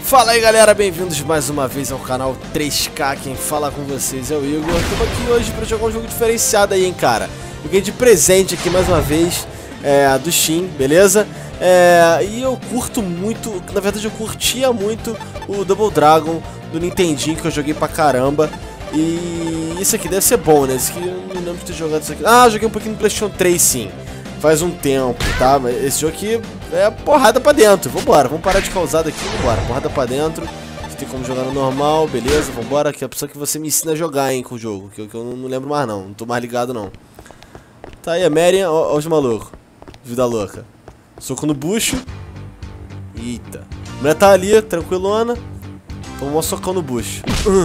Fala aí galera, bem-vindos mais uma vez ao canal 3K, quem fala com vocês é o Igor. Estamos aqui hoje para jogar um jogo diferenciado aí, hein, cara. Joguei de presente aqui mais uma vez, do Steam, beleza? E eu curto muito, na verdade eu curtia muito o Double Dragon do Nintendinho, que eu joguei pra caramba. E isso aqui deve ser bom, né? Isso aqui eu não lembro de ter jogado isso aqui. Ah, joguei um pouquinho no PlayStation 3 sim, faz um tempo, tá? Mas esse jogo aqui é porrada pra dentro. Vambora, vamos parar de causar daqui, vambora. Porrada pra dentro. Você tem como jogar no normal, beleza? Vambora, que é a pessoa que você me ensina a jogar, hein, com o jogo. Que eu não lembro mais não tô mais ligado não. Tá aí a Marian, ó os malucos. Vida louca. Soco no bucho. Eita. A mulher tá ali, tranquilona. Toma um socão no bucho.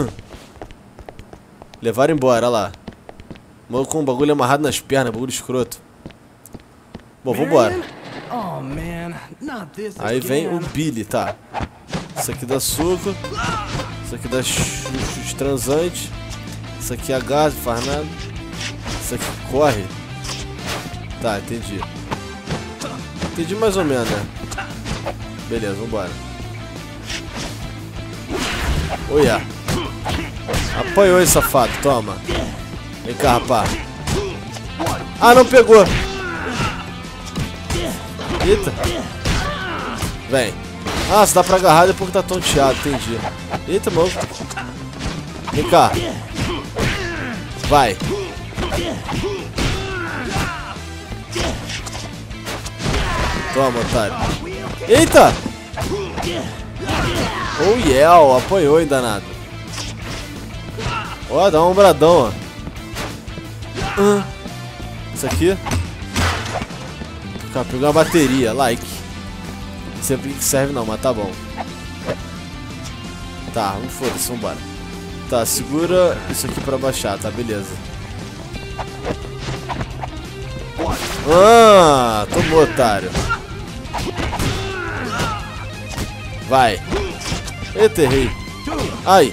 Levaram embora, olha lá. Maluco com um bagulho amarrado nas pernas, bagulho escroto. Bom, vambora. Aí vem o Billy, tá. Isso aqui dá suco. Isso aqui dá chuchos transantes. Isso aqui é gás, não faz nada. Isso aqui corre. Tá, entendi. Entendi mais ou menos, né? Beleza, vambora. Olha. Apanhou esse safado, toma. Vem cá, rapaz. Ah, não pegou. Eita. Vem. Ah, se dá pra agarrar depois que tá tonteado, entendi. Eita, mano. Vem cá. Vai. Toma, otário. Eita. Oh yeah, apanhou, hein, danado. Ó, dá um ombradão, ó. Isso aqui. Pegou uma bateria, like. Não sei pra que serve não, mas tá bom. Tá, vamos foda-se, vambora. Tá, segura isso aqui pra baixar, tá, beleza. Ah, tomou, otário. Vai. Eita, errei. Ai.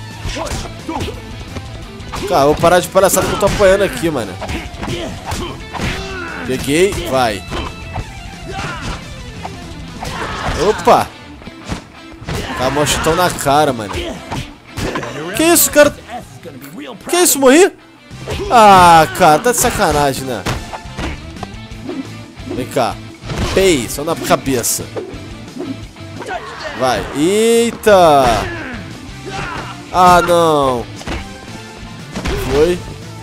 Cara, vou parar de palhaçada que eu tô apanhando aqui, mano. Peguei, vai. Opa! Tá mó chutão na cara, mano. Que isso, cara? Que isso, morri? Ah, cara, tá de sacanagem, né? Vem cá. Pei, só na cabeça. Vai. Eita! Ah, não. Foi.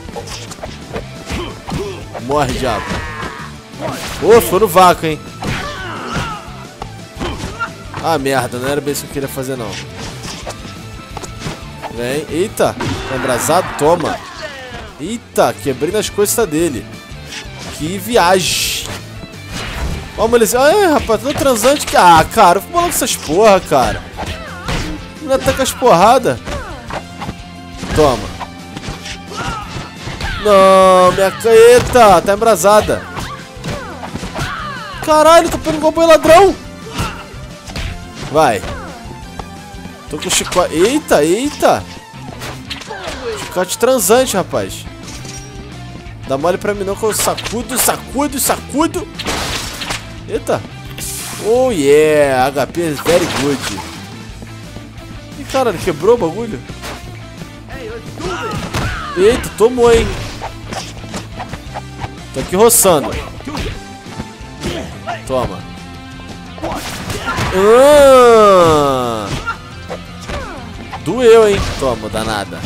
Morre, diabo. Ô, foi no vácuo, hein? Ah, merda, não era bem isso que eu queria fazer, não. Vem. Eita, tá embrasado? Toma. Eita, quebrei nas costas dele. Que viagem. Vamos, eles. Ai, rapaz, tô transante. Ah, cara, eu vou com essas porra, cara. Não ataca as porradas. Toma. Não, minha caeta, tá embrasada. Caralho, tô pegando igual boi ladrão. Vai. Tô com o chicote. Eita, eita. Chicote transante, rapaz. Dá mole pra mim não que eu sacudo, sacudo, sacudo. Eita. Oh yeah, HP very good. Ih, caralho, quebrou o bagulho? Eita, tomou, hein. Tô aqui roçando. Toma. Doeu, hein. Toma, danada.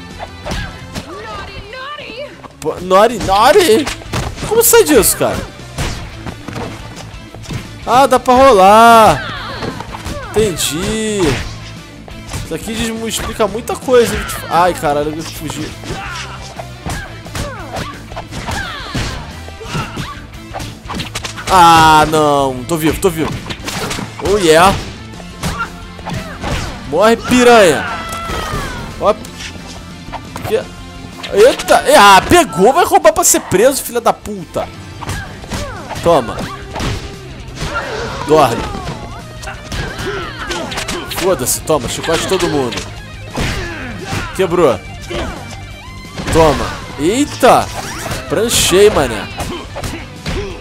Nori, nori. Como sai disso, cara? Ah, dá pra rolar. Entendi. Isso aqui explica muita coisa. Ai, caralho, eu fugi. Ah, não. Tô vivo, tô vivo. Oh, yeah. Morre, piranha. Ó. Eita. Ah, pegou. Vai roubar pra ser preso, filha da puta. Toma. Dorme. Foda-se, toma. Chicote de todo mundo. Quebrou. Toma. Eita. Pranchei, mané.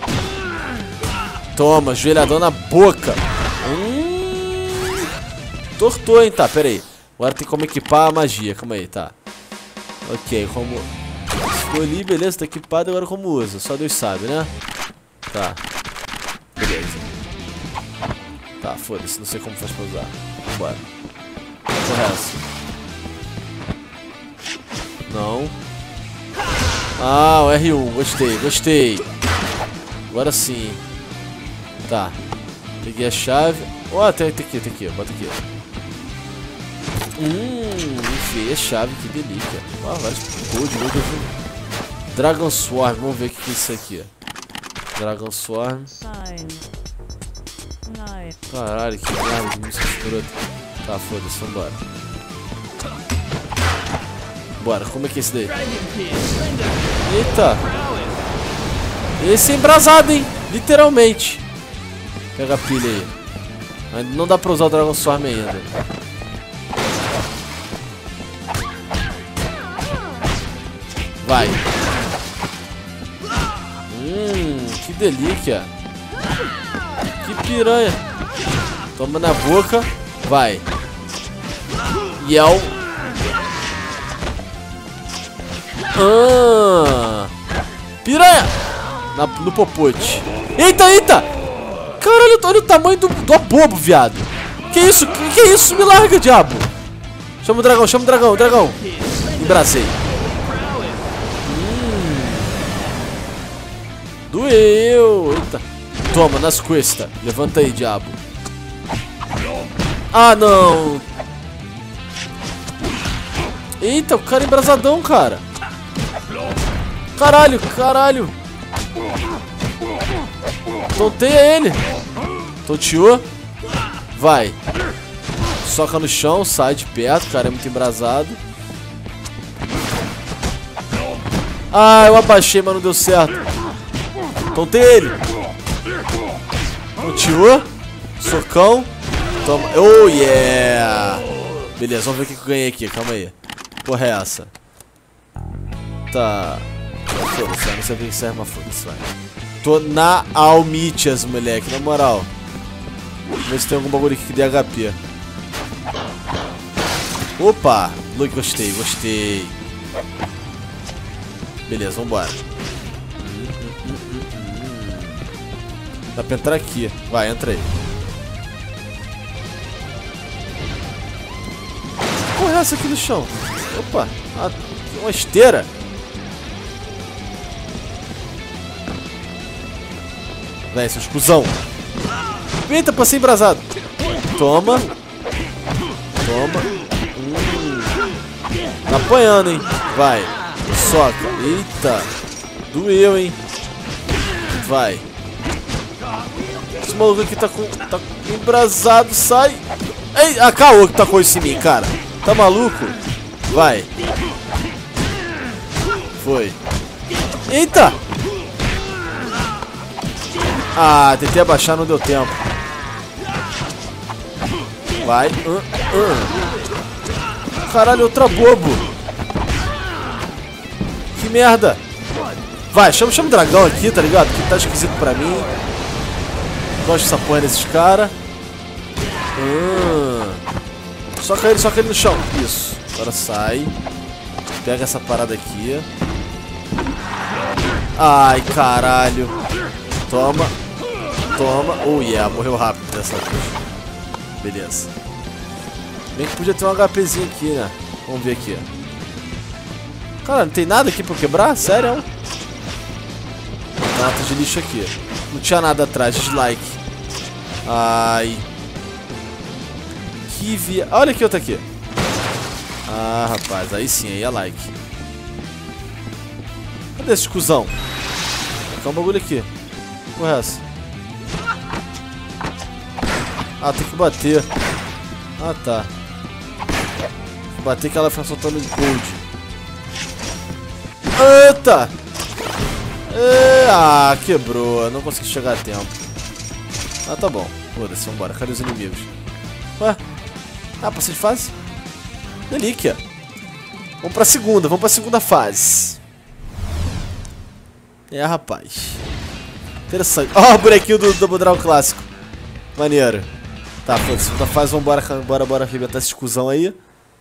Toma, joelhadão na boca. Tortou, hein? Tá, pera aí. Agora tem como equipar a magia. Calma aí, tá. Ok, como... Escolhi, beleza, tá equipado. Agora como usa? Só Deus sabe, né? Tá. Beleza. Tá, foda-se. Não sei como faz pra usar. Vambora. Correto. Não. Ah, o R1. Gostei, gostei. Agora sim. Tá. Peguei a chave. Ó, tem aqui. Bota aqui. Enfiei a chave. Que delícia. Ó, vários gold. Dragon Swarm. Vamos ver o que é isso aqui. Dragon Swarm. Caralho, que merda de música escrota. Tá, foda-se, vambora. Bora, como é que é esse daí? Eita! Esse é embrasado, hein? Literalmente. Pega a pilha aí. Mas não dá pra usar o Dragon Swarm ainda. Vai. Que delícia. Que piranha. Toma na boca. Vai. Yell. Piranha. No popote. Eita, eita. Caralho, olha o tamanho do abobo, viado. Que isso? Que isso? Me larga, diabo. Chama o dragão, dragão. Embracei. Doeu. Eita. Toma, nas costas. Levanta aí, diabo. Ah, não. Eita, o cara é embrasadão, cara. Caralho. Tonteia ele. Tonteou. Vai. Soca no chão, sai de perto. O cara é muito embrasado. Ah, eu abaixei, mas não deu certo. Tonteia ele. Tonteou. Socão. Toma. Oh, yeah. Beleza, vamos ver o que eu ganhei aqui. Calma aí. Porra é essa? Tá. Foda-se, não sei o que serve, mas foda-se, vai. Tô na Almitias, moleque, na moral. Vamos ver se tem algum bagulho aqui que dê HP. Opa! Look, gostei. Beleza, vambora. Dá pra entrar aqui. Vai, entra aí. Porra, é essa aqui no chão? Opa! Uma esteira. Véi, seus cuzão. Eita, passei embrasado. Toma. Tá apanhando, hein? Vai. Soca. Eita. Doeu, hein? Vai. Esse maluco aqui tá embrasado. Sai. Ei, a caô que tacou isso em mim, cara. Tá maluco? Vai. Foi. Eita. Ah, tentei abaixar, não deu tempo. Vai. Caralho, outra bobo. Que merda. Vai, chama o dragão aqui, tá ligado? Que tá esquisito pra mim. Gosto dessa porra desses caras. Soca ele no chão. Isso. Agora sai. Pega essa parada aqui. Ai, caralho. Toma. Oh, yeah. Morreu rápido dessa vez. Beleza. Bem que podia ter um HPzinho aqui, né? Vamos ver aqui. Cara, não tem nada aqui pra quebrar? Sério? Lata de lixo aqui. Não tinha nada atrás. Dislike. Ai. Que via... Olha aqui, outra aqui. Ah, rapaz. Aí sim, aí é like. Cadê esse cuzão? Tem um bagulho aqui. Porra é essa? Ah, tem que bater. Ah, tá. Bater que ela fica soltando gold. Eita! Ah, quebrou. Não consegui chegar a tempo. Ah, tá bom. Foda-se, vambora. Cadê os inimigos? Ué? Ah, passei de fase? Delícia. Vamos pra segunda fase. É, rapaz. Interessante. Ó, o bonequinho do Double Dragon clássico. Maneiro. Tá, foi. Segunda fase, vambora, bora arrebentar esse cuzão aí.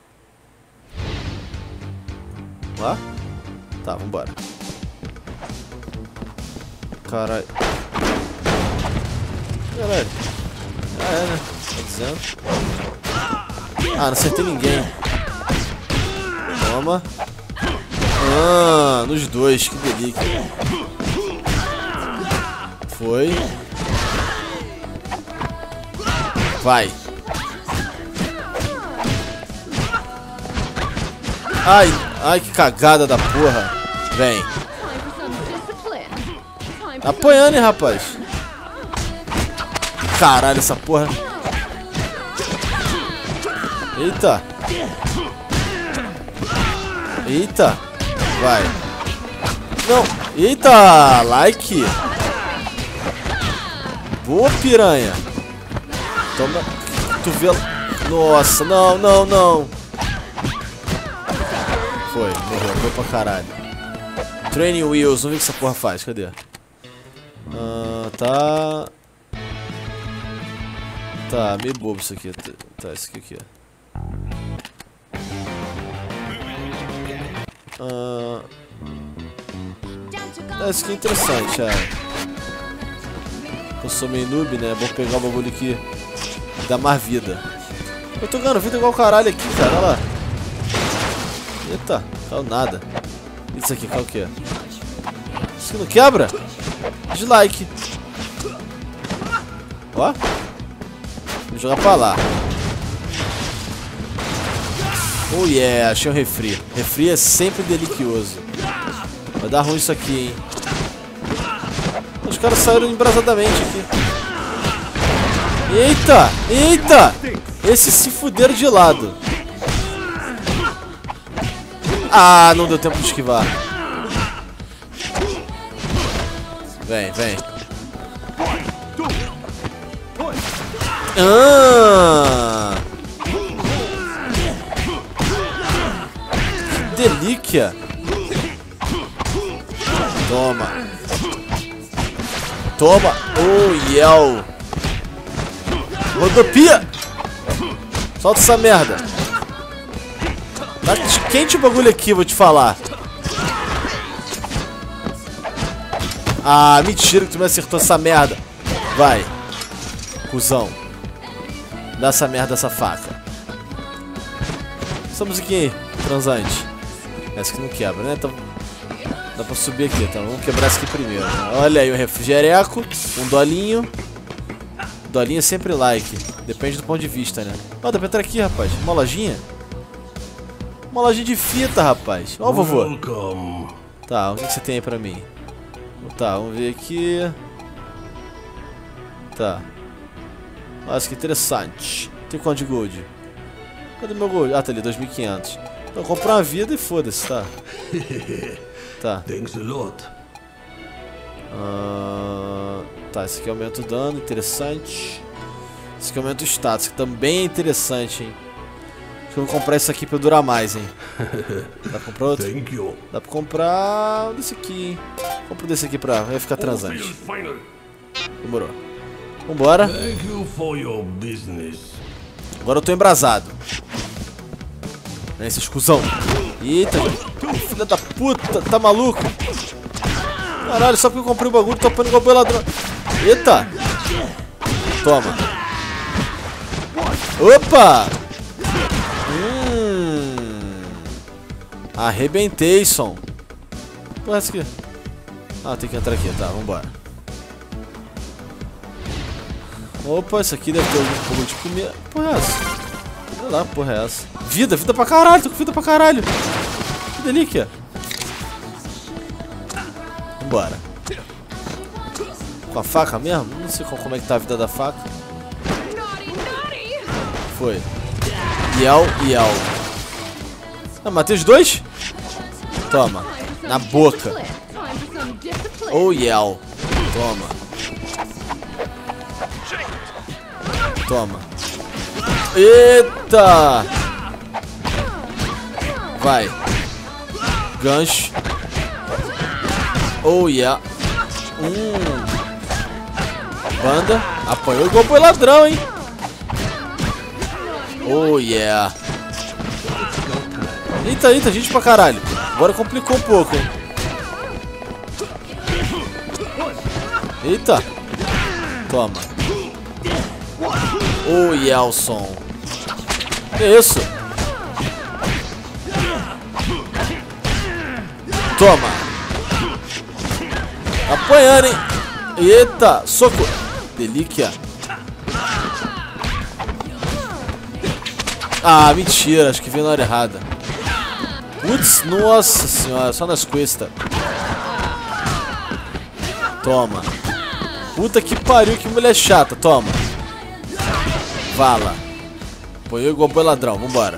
Lá? Tá, vambora. Caralho. Caralho. Ah, é, né? Tá dizendo. Ah, não acertei ninguém. Toma. Ah, nos dois, que delícia. Foi. Vai. Ai, que cagada da porra. Vem. Tá apanhando, hein, rapaz. Caralho, essa porra. Eita. Eita. Vai. Não. Eita, like. Boa, piranha. Toma. Cotovelo. Nossa, não. Foi, morreu pra caralho. Training Wheels, vamos ver o que essa porra faz, cadê? Tá, meio bobo isso aqui. Tá, isso aqui. Isso aqui é interessante, Eu sou meio noob, né? Vou pegar o bagulho aqui e dar mais vida. Eu tô ganhando vida igual caralho aqui, cara, olha lá. Eita, caiu nada. Isso aqui, caiu o quê? Isso aqui não quebra? Dislike. Ó. Vou jogar pra lá. Oh yeah, achei um refri. Refri é sempre delicioso. Vai dar ruim isso aqui, hein. Os caras saíram embrasadamente aqui. Eita! Esse se fuderam de lado. Ah, não deu tempo de esquivar. Vem. Que delícia. Toma. Oh, yeah. Rodopia. Solta essa merda. Tá quente o bagulho aqui, vou te falar. Ah, mentira que tu me acertou essa merda. Vai. Cusão. Dá essa merda, essa faca. Essa musiquinha aí, transante. Essa que não quebra, né? Então dá pra subir aqui, então vamos quebrar essa aqui primeiro. Olha aí, um refrigereco, um dolinho. Dolinho é sempre like. Depende do ponto de vista, né? Ó, dá pra entrar aqui, rapaz. Uma lojinha. Uma lojinha de fita, rapaz. Ó, vovô. Tá, o que você tem aí pra mim? Tá, vamos ver aqui. Tá. Nossa, que interessante. Tem quanto de gold? Cadê meu gold? Ah, tá ali, 2.500. Então, comprar uma vida e foda-se, tá? Tá. Tá, esse aqui aumenta o dano, interessante. Esse aqui aumenta o status, que também é interessante, hein? Acho que eu vou comprar isso aqui pra durar mais, hein? Dá pra comprar outro? Dá pra comprar desse aqui, hein? Compro desse aqui pra vai ficar transante. Demorou. Vambora. Agora eu tô embrasado. Esse escusão. Eita, filha da puta, tá maluco? Caralho, só porque eu comprei o bagulho, tô apanhando igual ladrão. Eita! Toma. Opa! Arrebentei, som. Porra, essa aqui. Ah, tem que entrar aqui, tá, vambora. Opa, isso aqui deve ter algum pouco de comida. Porra é essa? Sei lá, porra é essa? Vida pra caralho, tô com vida pra caralho. Que delícia. Vambora. Com a faca mesmo? Não sei como é que tá a vida da faca. Foi. Yell. Ah, matei os dois? Toma. Na boca. Oh, Yell. Toma. Eita! Vai. Gancho. Oh, yeah. Banda. Apanhou igual boi ladrão, hein? Oh, yeah. Eita, gente pra caralho. Agora complicou um pouco, hein. Eita. Toma. Oh, Yelson. Que isso? Toma. Apanhando, hein. Eita. Soco. Delícia. Ah, mentira. Acho que veio na hora errada. Putz, nossa senhora. Só nas costas. Toma. Puta que pariu, que mulher chata. Toma. Vala. Põe igual boi ladrão. Vambora.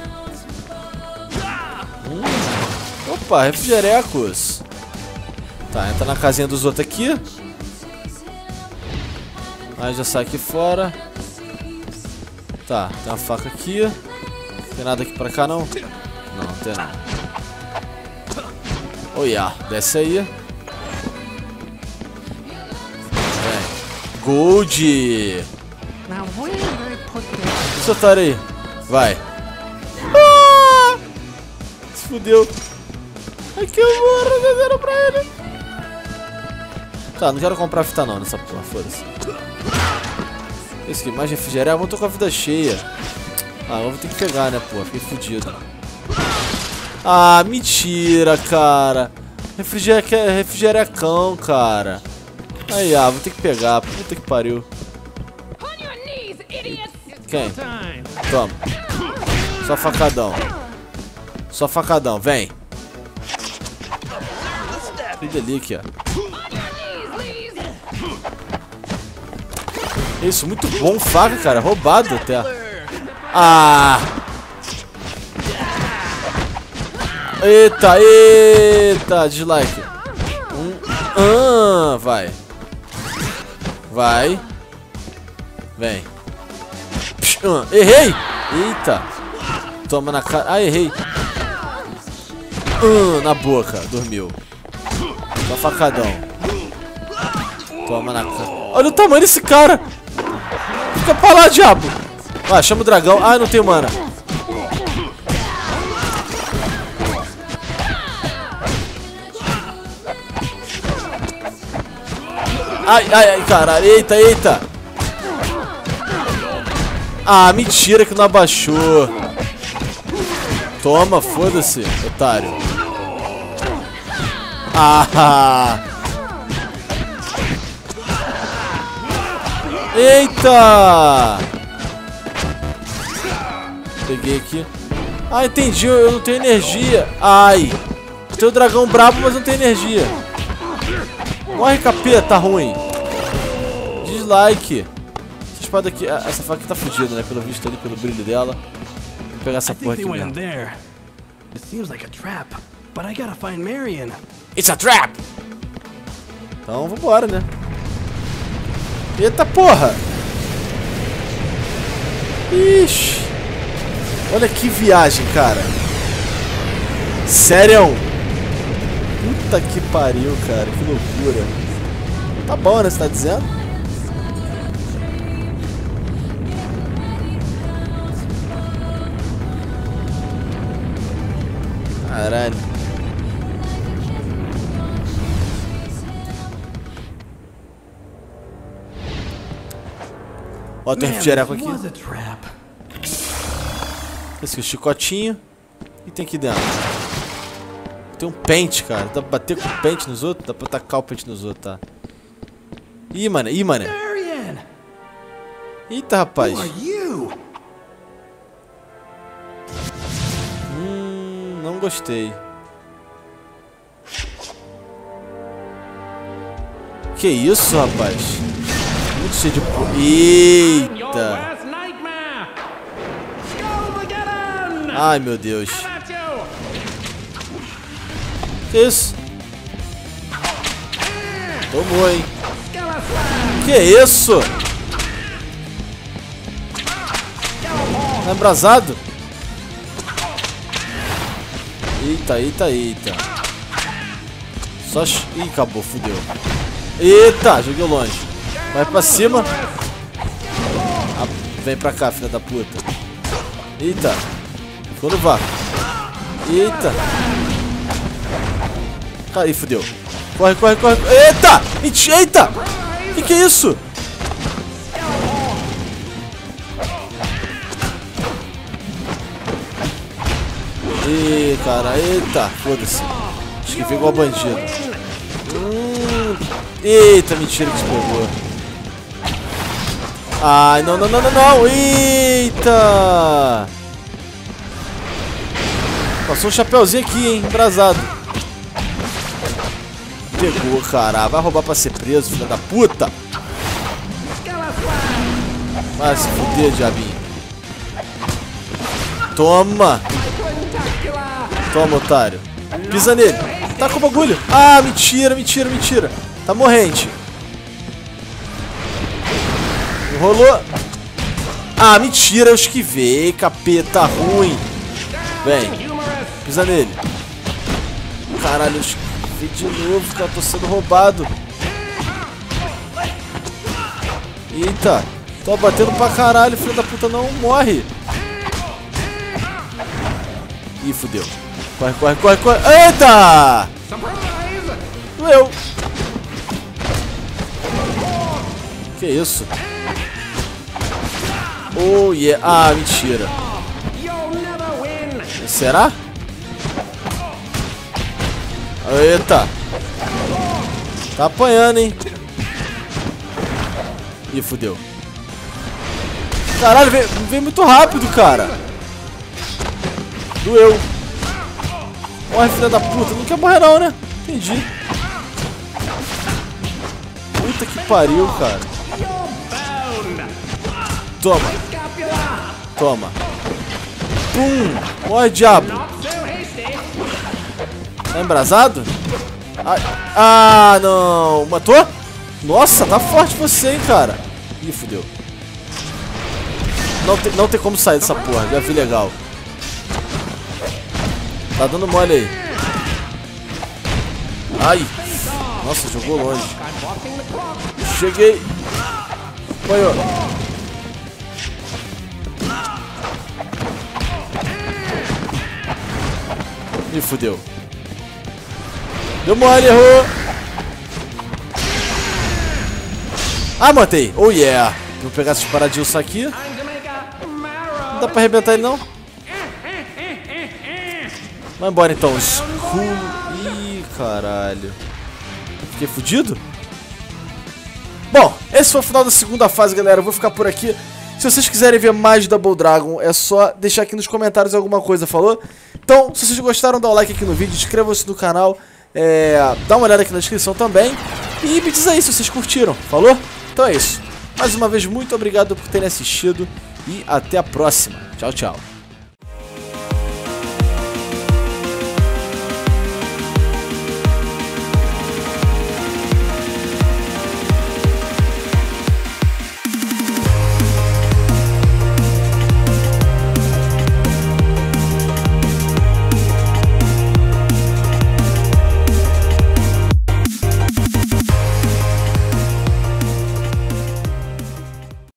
Opa, refrigerecos. Tá, entra na casinha dos outros aqui. Aí já sai aqui fora. Tá, tem uma faca aqui. Não tem nada aqui pra cá, não? Não, não tem não. Oh, yeah. Desce aí. Vem. Gold. Esse otário aí. Vai. Ah! Se fudeu. Aqui eu morro, desenho pra ele. Tá, não quero comprar fita não nessa porra, foda-se. Isso aqui, mais refrigerante. Vamos tô com a vida cheia. Ah, eu vou ter que pegar, né, porra. Fiquei fudido. Ah, mentira, cara. Refrigerecão, cara. Aí, vou ter que pegar. Puta que pariu. Quem? Toma. Só facadão. Só facadão, vem. Que delícia. Isso, muito bom faca, cara. Roubado até. Ah! Eita, dislike. Vai. Vai. Vem. Errei! Eita. Toma na cara. Ah, errei. Na boca. Dormiu. Só facadão. Toma na cara. Olha o tamanho desse cara. Fica pra lá, diabo. Vai, chama o dragão. Ah, não tenho mana. Ai, caralho. Eita. Ah, mentira que não abaixou. Toma, foda-se, otário. Ah! Eita! Peguei aqui. Ah, entendi, eu não tenho energia. Ai! Eu tenho o dragão brabo, mas não tenho energia. Morre, capeta, tá ruim. Dislike. Essa espada aqui, essa faca aqui tá fodida, né? Pelo visto ali, pelo brilho dela. Vou pegar essa porra aqui mesmo. It's a trap! Então, vambora, né? Eita porra! Ixi! Olha que viagem, cara! Sério? Puta que pariu, cara! Que loucura! Tá bom, né? Você tá dizendo? Caralho! Ó, tem um refrigereco aqui. Esse aqui, o chicotinho. E tem aqui dentro. Tem um pente, cara. Dá pra bater com o pente nos outros? Dá pra tacar o pente nos outros, tá? Ih, mano. Eita, rapaz. Não gostei. Que isso, rapaz? Muito cheio de... Eita! Ai, meu Deus. Que isso? Tomou, hein? Que isso? Tá embrasado? Eita. Só... Ih, acabou, fudeu. Eita, joguei longe. Vai pra cima. Ah, vem pra cá, filha da puta. Eita. Ficou no vácuo. Eita. Aí, fodeu. Corre, corre, corre. Eita! Eita! Que é isso? Ih, cara. Eita. Foda-se. Acho que veio igual bandido. Eita, mentira que se pegou. Ai, não, não, não, não, não. Eita. Passou um chapéuzinho aqui, hein. Embrasado. Pegou, cara. Vai roubar pra ser preso, filho da puta. Vai se fuder, diabinho. Toma. Toma, otário. Pisa nele. Tá com o bagulho. Ah, mentira, mentira, mentira. Tá morrente. Enrolou. Ah, mentira, eu esquivei. Capeta ruim. Vem. Pisa nele. Caralho, eu esquivei de novo, cara. Tô sendo roubado. Eita. Tô batendo pra caralho. Filho da puta não morre. Ih, fudeu. Corre, corre, corre, corre. Eita! Doeu. Que isso? Oh, yeah. Ah, mentira. Será? Eita. Tá apanhando, hein? Ih, fudeu. Caralho, veio muito rápido, cara. Doeu. Morre, filha da puta. Não quer morrer não, né? Entendi. Puta que pariu, cara. Toma. Toma. Pum. Morre, diabo. Tá embrasado? Ah, não. Matou? Nossa, tá forte você, hein, cara. Ih, fudeu. Não tem como sair dessa porra. Já vi legal. Tá dando mole aí. Ai. Nossa, jogou longe. Cheguei. Apanhou. Ih, fudeu. Deu mole, errou. Ah, matei. Oh, yeah. Vou pegar esses paradilhos aqui. Não dá pra arrebentar ele, não? Vai embora, então. Ih, caralho. Fiquei fudido? Bom, esse foi o final da segunda fase, galera. Eu vou ficar por aqui. Se vocês quiserem ver mais de Double Dragon, é só deixar aqui nos comentários alguma coisa, falou? Então, se vocês gostaram, dá um like aqui no vídeo, inscrevam-se no canal, dá uma olhada aqui na descrição também. E me diz aí se vocês curtiram, falou? Então é isso. Mais uma vez, muito obrigado por terem assistido e até a próxima. Tchau, tchau.